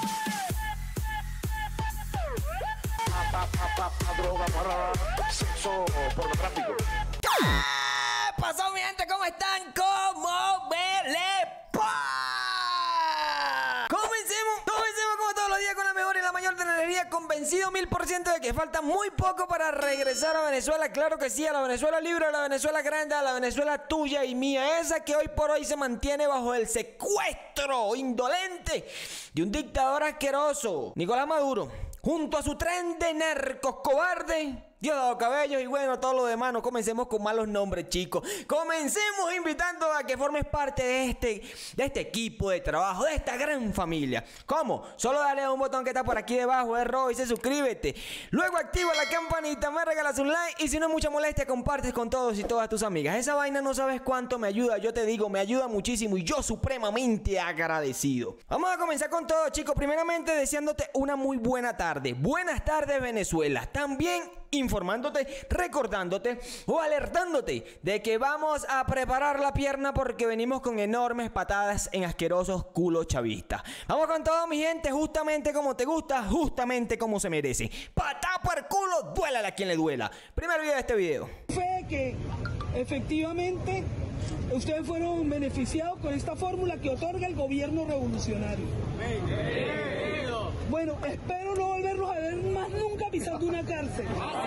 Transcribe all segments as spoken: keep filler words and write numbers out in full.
Droga para sexo pornográfico. ¿Qué pasó, mi gente? ¿Cómo están? ¿Cómo me le pa? Comencemos, comencemos como todos los días con la mejor y la mayor de la energía, convencido mil por ciento de que falta muy poco para regresar a Venezuela. Claro que sí, a la Venezuela libre, a la Venezuela grande, a la Venezuela tuya y mía, esa que hoy por hoy se mantiene bajo el secuestro indolente de un dictador asqueroso, Nicolás Maduro, junto a su tren de narcos cobardes, Diosdado Cabello y bueno, todo lo demás. No comencemos con malos nombres, chicos. Comencemos invitando a que formes parte de este, de este equipo de trabajo, de esta gran familia. ¿Cómo? Solo dale a un botón que está por aquí debajo, es rojo, y se suscríbete. Luego activa la campanita, me regalas un like y si no es mucha molestia, compartes con todos y todas tus amigas. Esa vaina no sabes cuánto me ayuda, yo te digo, me ayuda muchísimo y yo supremamente agradecido. Vamos a comenzar con todo, chicos. Primeramente deseándote una muy buena tarde. Buenas tardes, Venezuela. También informándote, recordándote o alertándote de que vamos a preparar la pierna porque venimos con enormes patadas en asquerosos culos chavistas. Vamos con todo, mi gente, justamente como te gusta, justamente como se merece. Patá por culo, duélale a quien le duela. Primer video de este video. Fue que efectivamente ustedes fueron beneficiados con esta fórmula que otorga el gobierno revolucionario. Bueno, espero no volverlos a ver más nunca pisando una cárcel.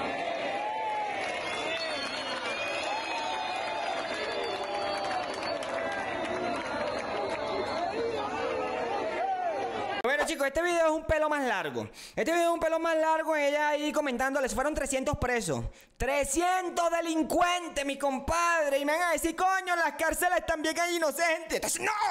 Bueno, chicos, este video es un pelo más largo. Este video es un pelo más largo. Ella ahí comentándoles, fueron trescientos presos, trescientos delincuentes, mi compadre. Y me van a decir, coño, las cárceles también hay inocentes. Entonces, no,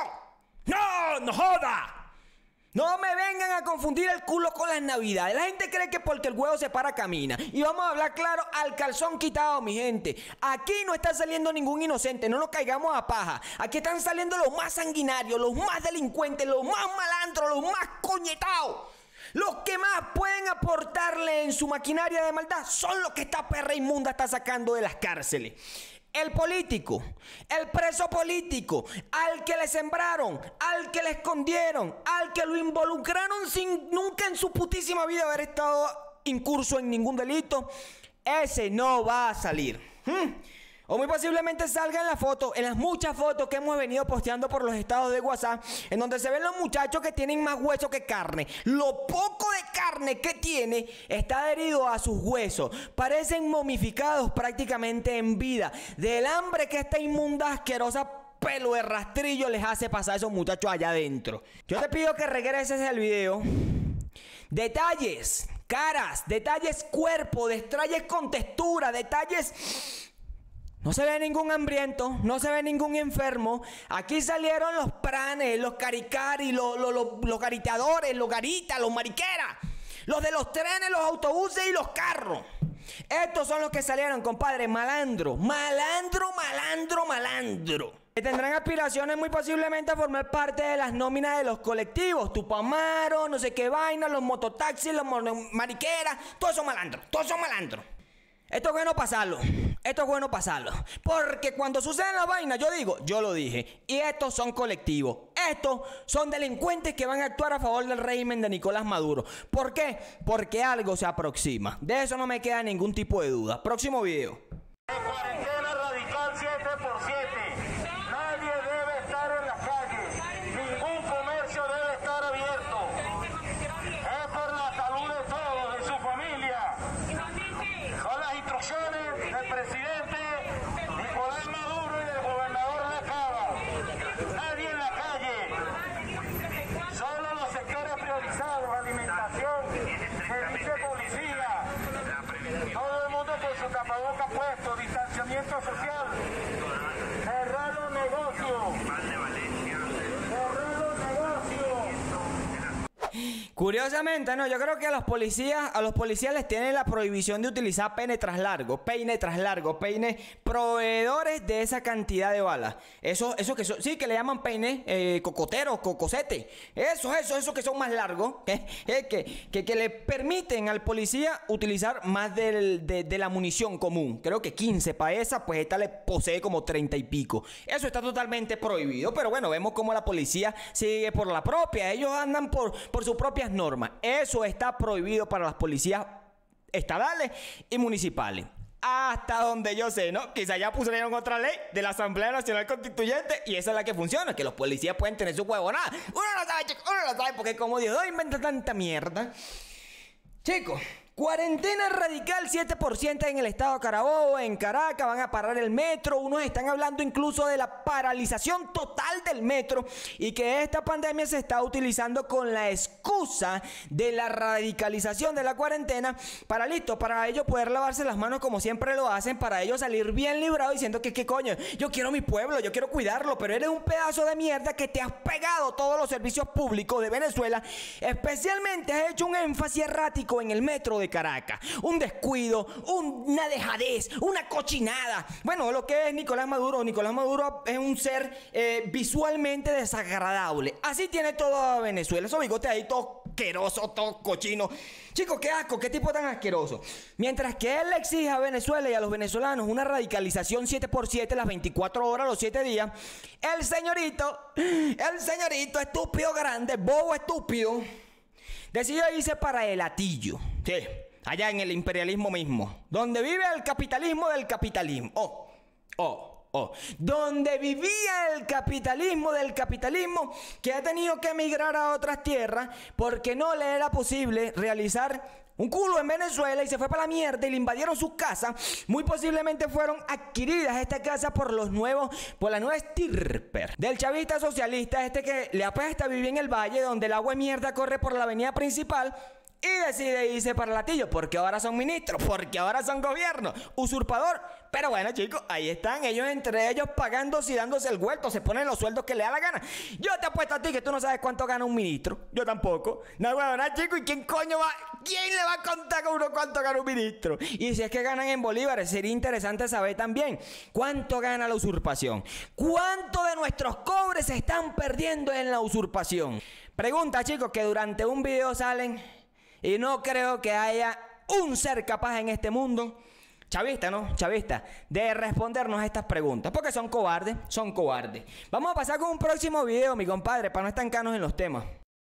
no, no joda. No me vengan a confundir el culo con las navidades. La gente cree que porque el huevo se para camina. Y vamos a hablar claro, al calzón quitado, mi gente. Aquí no está saliendo ningún inocente, no nos caigamos a paja. Aquí están saliendo los más sanguinarios, los más delincuentes, los más malandros, los más coñetados. Los que más pueden aportarle en su maquinaria de maldad son los que esta perra inmunda está sacando de las cárceles. El político, el preso político, al que le sembraron, al que le escondieron, al que lo involucraron sin nunca en su putísima vida haber estado incurso en ningún delito, ese no va a salir. ¿Mm? O muy posiblemente salga en la foto, en las muchas fotos que hemos venido posteando por los estados de WhatsApp, en donde se ven los muchachos que tienen más hueso que carne. Lo poco de carne que tiene está adherido a sus huesos. Parecen momificados prácticamente en vida. Del hambre que esta inmunda, asquerosa pelo de rastrillo les hace pasar a esos muchachos allá adentro. Yo te pido que regreses al video. Detalles, caras, detalles cuerpo, detalles con textura, detalles... No se ve ningún hambriento, no se ve ningún enfermo. Aquí salieron los pranes, los caricari, los, los, los, los gariteadores, los garitas, los mariqueras, los de los trenes, los autobuses y los carros. Estos son los que salieron, compadre, malandro, malandro, malandro, malandro. Que tendrán aspiraciones muy posiblemente a formar parte de las nóminas de los colectivos. Tupamaro, no sé qué vaina, los mototaxis, los mariqueras, todos son malandros, todos son malandros. Esto es bueno pasarlo, esto es bueno pasarlo, porque cuando suceden las vainas, yo digo, yo lo dije, y estos son colectivos, estos son delincuentes que van a actuar a favor del régimen de Nicolás Maduro. ¿Por qué? Porque algo se aproxima, de eso no me queda ningún tipo de duda. Próximo video. Cuarentena radical siete por siete, nadie debe estar en las calles, ningún comercio debe estar abierto, es por la salud de todos, de su familia. Son las instrucciones del presidente Nicolás Maduro y del gobernador de Cava. Nadie en la calle, solo los sectores priorizados, alimentación, servicio de policía, todo el mundo con su tapabocas puesto, distanciamiento social, cerrar Curiosamente, no, yo creo que a los policías, a los policías les tienen la prohibición de utilizar peine tras largo, peine tras largo, peine, proveedores de esa cantidad de balas. Eso, eso que son, sí, que le llaman peine, eh, cocotero, cocosete. Eso, eso, eso que son más largos, eh, eh, que, que, que le permiten al policía utilizar más del, de, de la munición común. Creo que quince para esa, pues esta le posee como treinta y pico. Eso está totalmente prohibido, pero bueno, vemos cómo la policía sigue por la propia. Ellos andan por, por sus propias normas. Eso está prohibido para las policías estadales y municipales. Hasta donde yo sé, ¿no? Quizá ya pusieron otra ley de la Asamblea Nacional Constituyente y esa es la que funciona, que los policías pueden tener su huevonada. Uno no sabe, chicos, uno no sabe porque como Dios inventa tanta mierda. Chicos, cuarentena radical siete por ciento en el estado de Carabobo, en Caracas, van a parar el metro. Unos están hablando incluso de la paralización total del metro y que esta pandemia se está utilizando con la excusa de la radicalización de la cuarentena para listo, para ellos poder lavarse las manos como siempre lo hacen, para ellos salir bien librados diciendo que qué coño, yo quiero mi pueblo, yo quiero cuidarlo, pero eres un pedazo de mierda que te has pegado todos los servicios públicos de Venezuela, especialmente has hecho un énfasis errático en el metro de Caracas, un descuido, una dejadez, una cochinada. Bueno, lo que es Nicolás Maduro, Nicolás Maduro es un ser eh, visualmente desagradable. Así tiene toda Venezuela, esos bigotes ahí todo asqueroso, todo cochino. Chicos, qué asco, qué tipo tan asqueroso. Mientras que él le exige a Venezuela y a los venezolanos una radicalización siete por siete, las veinticuatro horas, los siete días, el señorito, el señorito estúpido grande, bobo estúpido, decidió irse para el Hatillo. Sí, allá en el imperialismo mismo, donde vive el capitalismo del capitalismo. Oh, oh, oh. Donde vivía el capitalismo del capitalismo, que ha tenido que emigrar a otras tierras porque no le era posible realizar un culo en Venezuela y se fue para la mierda y le invadieron sus casas. Muy posiblemente fueron adquiridas estas casas por los nuevos, por la nueva estirpe del chavista socialista, este que le apesta vivir en el valle donde el agua de mierda corre por la avenida principal. Y decide irse para el Hatillo, porque ahora son ministros, porque ahora son gobierno, usurpador. Pero bueno, chicos, ahí están ellos entre ellos pagándose y dándose el vuelto, se ponen los sueldos que le da la gana. Yo te apuesto a ti que tú no sabes cuánto gana un ministro. Yo tampoco. No, bueno, nada, chicos, ¿y quién coño va? ¿Quién le va a contar a uno cuánto gana un ministro? Y si es que ganan en bolívares, sería interesante saber también cuánto gana la usurpación. ¿Cuánto de nuestros cobres se están perdiendo en la usurpación? Pregunta, chicos, que durante un video salen... Y no creo que haya un ser capaz en este mundo, chavista, ¿no? Chavista, de respondernos a estas preguntas. Porque son cobardes, son cobardes. Vamos a pasar con un próximo video, mi compadre, para no estancarnos en los temas.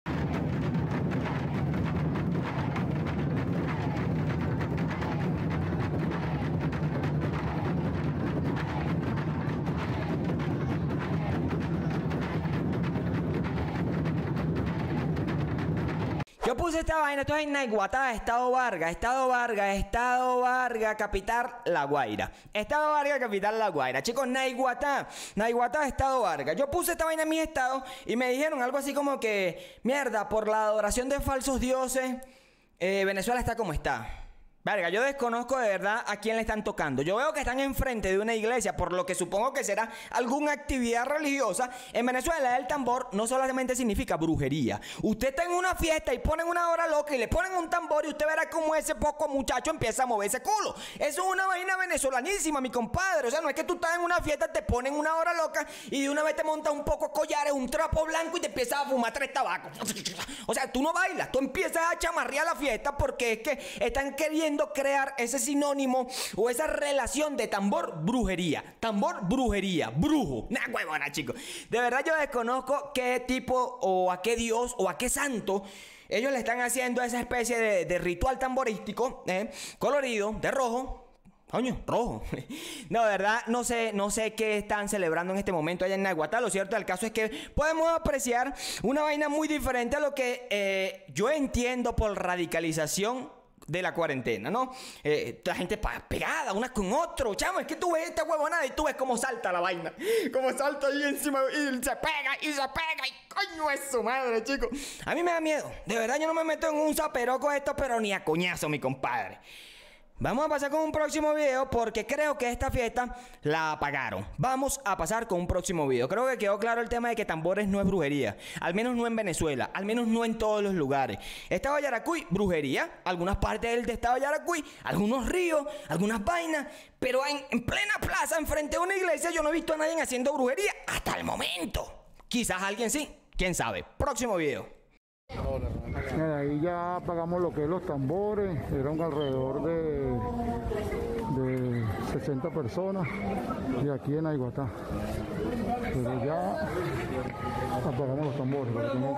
Yo puse esta vaina, esto es en Naiguatá, Estado Vargas, Estado Vargas, Estado Vargas, capital La Guaira. Estado Vargas, capital La Guaira. Chicos, Naiguatá, Naiguatá, Estado Vargas. Yo puse esta vaina en mi estado y me dijeron algo así como que, mierda, por la adoración de falsos dioses, eh, Venezuela está como está. Verga, yo desconozco de verdad a quién le están tocando. Yo veo que están enfrente de una iglesia, por lo que supongo que será alguna actividad religiosa. En Venezuela el tambor no solamente significa brujería. Usted está en una fiesta y ponen una hora loca y le ponen un tambor y usted verá cómo ese poco muchacho empieza a mover ese culo. Eso es una vaina venezolanísima, mi compadre. O sea, no es que tú estás en una fiesta, te ponen una hora loca y de una vez te montas un poco collares, un trapo blanco y te empiezas a fumar tres tabacos. O sea, tú no bailas, tú empiezas a chamarrear la fiesta porque es que están queriendo crear ese sinónimo o esa relación de tambor brujería, tambor brujería, brujo. Nah, huevona, chicos. De verdad yo desconozco qué tipo o a qué dios o a qué santo ellos le están haciendo esa especie de, de ritual tamborístico, eh, colorido, de rojo. Coño, rojo. No, de verdad, no sé, no sé qué están celebrando en este momento allá en Naiguatá. Lo cierto del caso es que podemos apreciar una vaina muy diferente a lo que eh, yo entiendo por radicalización de la cuarentena, ¿no? Eh, la gente pegada una con otro, chamo, es que tú ves esta huevonada y tú ves cómo salta la vaina, cómo salta ahí encima y se pega y se pega y coño es su madre, chicos. A mí me da miedo, de verdad yo no me meto en un zaperoco esto, pero ni a coñazo, mi compadre. Vamos a pasar con un próximo video porque creo que esta fiesta la apagaron. Vamos a pasar con un próximo video. Creo que quedó claro el tema de que tambores no es brujería. Al menos no en Venezuela. Al menos no en todos los lugares. Estado de Yaracuy, brujería. Algunas partes del estado de Yaracuy. Algunos ríos. Algunas vainas. Pero en, en plena plaza, enfrente de una iglesia, yo no he visto a nadie haciendo brujería hasta el momento. Quizás alguien sí. ¿Quién sabe? Próximo video. Ahí ya apagamos lo que es los tambores, eran alrededor de, de sesenta personas y aquí en Aiguatá. Pero ya apagamos los tambores, porque no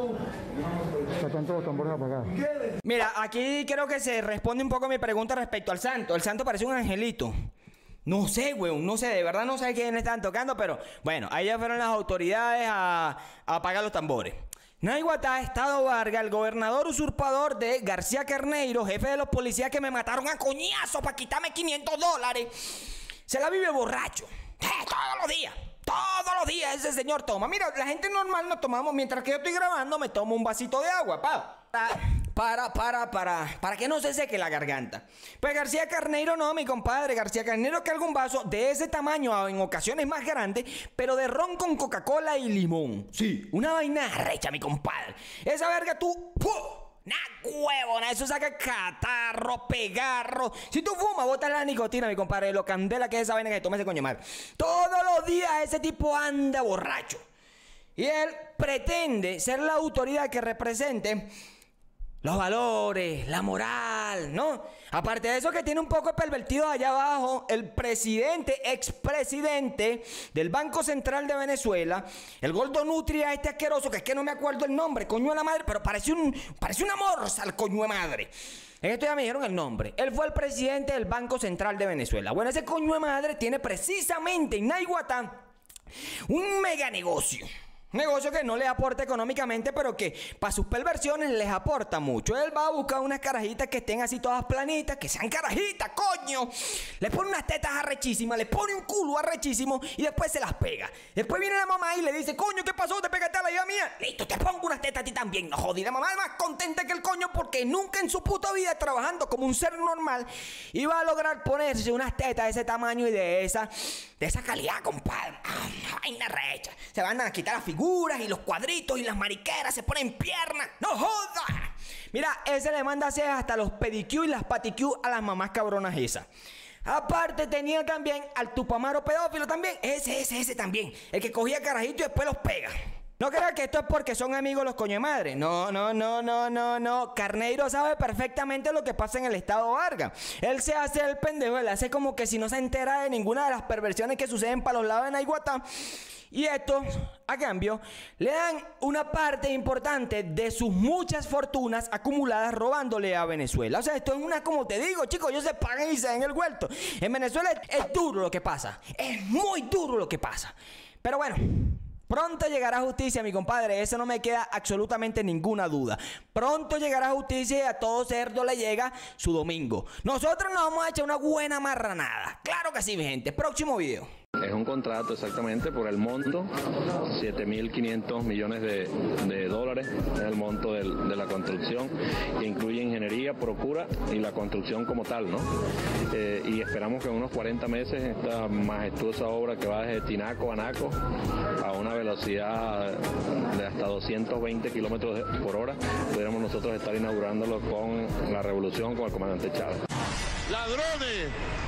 pues, ya están todos los tambores apagados. Mira, aquí creo que se responde un poco a mi pregunta respecto al santo. El santo parece un angelito. No sé, weón, no sé, de verdad no sé quién están tocando, pero bueno, ahí ya fueron las autoridades a, a apagar los tambores. Naiguatá, Estado Vargas, el gobernador usurpador de García Carneiro, jefe de los policías que me mataron a coñazo para quitarme quinientos dólares, se la vive borracho. Eh, todos los días, todos los días ese señor toma. Mira, la gente normal nos tomamos, mientras que yo estoy grabando, me tomo un vasito de agua, pa. Para, para, para, para que no se seque la garganta. Pues García Carneiro no, mi compadre. García Carneiro carga un vaso de ese tamaño, en ocasiones más grandes, pero de ron con Coca-Cola y limón. Sí, una vaina recha, mi compadre. Esa verga tú, ¡puh! ¡Na huevo! Na, eso saca catarro, pegarro. Si tú fumas, botas la nicotina, mi compadre. Lo candela que es esa vaina que toma ese coño madre. Todos los días ese tipo anda borracho. Y él pretende ser la autoridad que represente los valores, la moral, ¿no? Aparte de eso que tiene un poco pervertido allá abajo, el presidente, expresidente del Banco Central de Venezuela, el Gordo Nutria, este asqueroso, que es que no me acuerdo el nombre, coño de la madre, pero parece un, parece una morsa el coño de madre. En esto ya me dijeron el nombre. Él fue el presidente del Banco Central de Venezuela. Bueno, ese coño de madre tiene precisamente en Naiguatá un mega negocio. Negocio que no les aporta económicamente, pero que para sus perversiones les aporta mucho. Él va a buscar unas carajitas que estén así todas planitas, que sean carajitas, coño. Le pone unas tetas arrechísimas, le pone un culo arrechísimo y después se las pega. Después viene la mamá y le dice, coño, ¿qué pasó? ¿Te pegaste a la hija mía? Listo, te pongo unas tetas a ti también. No jodí, la mamá es más contenta que el coño porque nunca en su puta vida, trabajando como un ser normal, iba a lograr ponerse unas tetas de ese tamaño y de esa, de esa calidad, compadre. Ah, vaina recha. Se van a quitar las figuras y los cuadritos y las mariqueras, se ponen piernas. ¡No joda! Mira, ese le manda a hacer hasta los pedicure y las paticure a las mamás cabronas esas. Aparte tenía también al tupamaro pedófilo también. Ese, ese, ese también. El que cogía carajito y después los pega. No crean que esto es porque son amigos los coño de madre. No, no, no, no, no, no. Carneiro sabe perfectamente lo que pasa en el Estado Vargas. Él se hace el pendejo, él hace como que si no se entera de ninguna de las perversiones que suceden para los lados de Naiguatá. Y esto, a cambio, le dan una parte importante de sus muchas fortunas acumuladas robándole a Venezuela. O sea, esto es una, como te digo, chicos, ellos se pagan y se den el vuelto. En Venezuela es, es duro lo que pasa. Es muy duro lo que pasa. Pero bueno, pronto llegará justicia, mi compadre. Eso no me queda absolutamente ninguna duda. Pronto llegará justicia y a todo cerdo le llega su domingo. Nosotros nos vamos a echar una buena marranada. Claro que sí, mi gente. Próximo video. Es un contrato exactamente por el monto, siete mil quinientos millones de, de dólares es el monto del, de la construcción, que incluye ingeniería, procura y la construcción como tal, ¿no? Eh, y esperamos que en unos cuarenta meses esta majestuosa obra que va desde Tinaco a Naco a una velocidad de hasta doscientos veinte kilómetros por hora, pudiéramos nosotros estar inaugurándolo con la revolución, con el comandante Chávez. ¡Ladrones!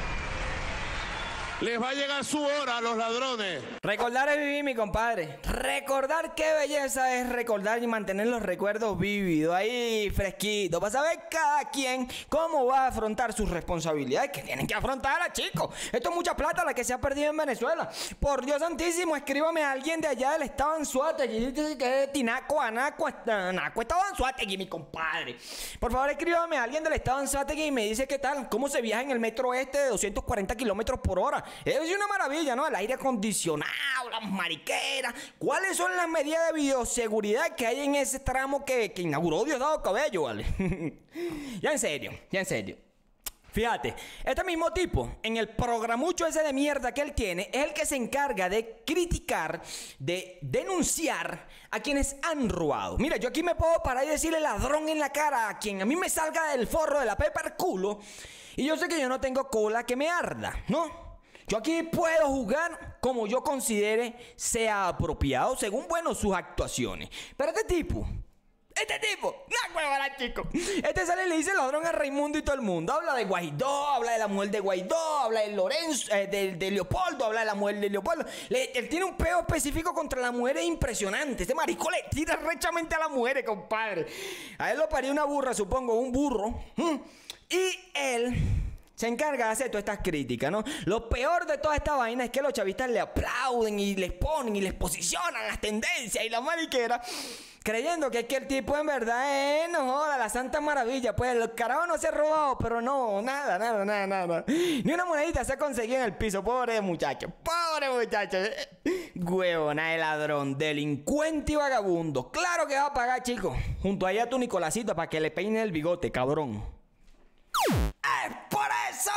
Les va a llegar su hora a los ladrones. Recordar es vivir, mi compadre. Recordar qué belleza es recordar y mantener los recuerdos vívidos ahí, fresquitos, para saber cada quien cómo va a afrontar sus responsabilidades que tienen que afrontar, chicos. Esto es mucha plata la que se ha perdido en Venezuela. Por Dios santísimo, escríbame a alguien de allá del estado de Anzoátegui, que de Tinaco a Naco, Naco, estado de Anzoátegui, mi compadre. Por favor, escríbame a alguien del estado de Anzoátegui y me dice qué tal, cómo se viaja en el metro este de doscientos cuarenta kilómetros por hora. Es una maravilla, ¿no? El aire acondicionado, las mariqueras. ¿Cuáles son las medidas de bioseguridad que hay en ese tramo que, que inauguró Diosdado Cabello, vale? Ya en serio, ya en serio. Fíjate, este mismo tipo, en el programucho ese de mierda que él tiene, es el que se encarga de criticar, de denunciar a quienes han robado. Mira, yo aquí me puedo parar y decirle ladrón en la cara a quien a mí me salga del forro de la pepa al culo Y yo sé que yo no tengo cola que me arda, ¿no? Yo aquí puedo jugar como yo considere sea apropiado, según, bueno, sus actuaciones. Pero este tipo... Este tipo, la huevona, chico. Este sale y le dice ladrón a Raimundo y todo el mundo. Habla de Guaidó, habla de la mujer de Guaidó, habla de Lorenzo, eh, de, de Leopoldo, habla de la mujer de Leopoldo. Le, él tiene un peo específico contra las mujeres impresionante. Este marico le tira rechamente a las mujeres, compadre. A él lo parió una burra, supongo, un burro. Y él se encarga de hacer todas estas críticas, ¿no? Lo peor de toda esta vaina es que los chavistas le aplauden y les ponen y les posicionan las tendencias y la mariquera, creyendo que es que el tipo en verdad es, no joda, la santa maravilla. Pues el carajo no se ha robado, pero no, nada, nada, nada, nada. Ni una monedita se ha conseguido en el piso. Pobre muchacho, pobre muchacho. Huevona de ladrón, delincuente y vagabundo. Claro que va a pagar, chico. Junto allá a tu Nicolásito para que le peine el bigote, cabrón. ¡Es por eso!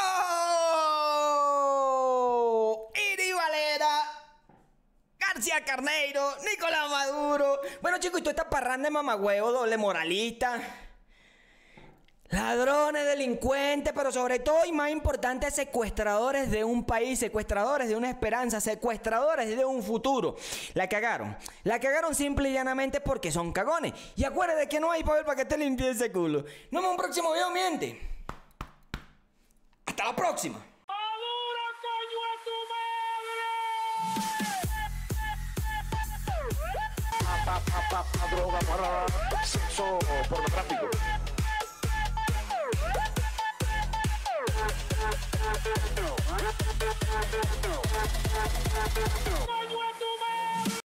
Iri Valera, García Carneiro, Nicolás Maduro. Bueno, chicos, y toda esta parranda de mamagüevo, doble moralista, ladrones, delincuentes, pero sobre todo y más importante, secuestradores de un país, secuestradores de una esperanza, secuestradores de un futuro. La cagaron. La cagaron simple y llanamente porque son cagones. Y acuérdate que no hay papel para que te limpie ese culo. Nos vemos en un próximo video, miente. Hasta la próxima. ¡Maduro, coño, a tu madre! Pa, pa, pa, pa, droga para sexo pornográfico.